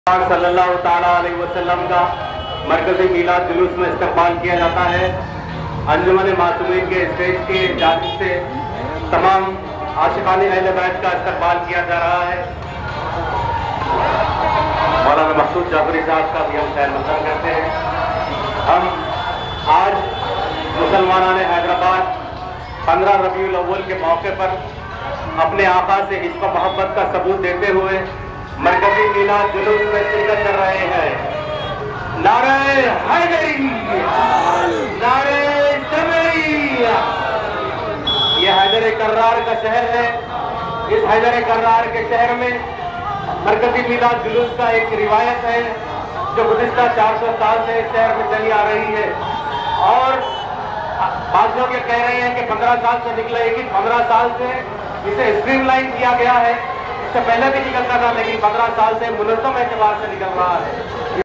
सल्लल्लाहु ताला अलैहि वसल्लम का मरकज़ी मीलाद जुलूस में इस्तकबाल किया जाता है। अंजुमन मासूमीन के स्टेज के जानिब से तमाम आशिकाने अहले बैत का इस्तकबाल किया जा रहा है। मौलाना मकसूद जाफरी साहब का भी हम खैर मक़दम करते हैं। हम आज मुसलमानाने हैदराबाद 15 रबीउल अव्वल के मौके पर अपने आका से इश्क़ मोहब्बत का सबूत देते हुए मरकज़ी मीलाद जुलूस में शिरकत कर रहे हैं। नारे हैदरी, नारे जबरी। ये हैदर कर्रार का शहर है। इस हैदर कर्रार के शहर में मरकज़ी मीलाद जुलूस का एक रिवायत है जो गुज़िश्ता 400 साल से इस शहर में चली आ रही है। और बात लोग ये कह रहे हैं कि 15 साल से निकलेगी, 15 साल से इसे स्ट्रीमलाइन किया गया है। इससे पहले भी निकलता था, लेकिन 15 साल से मुनज़्ज़म एतबार से निकल रहा है।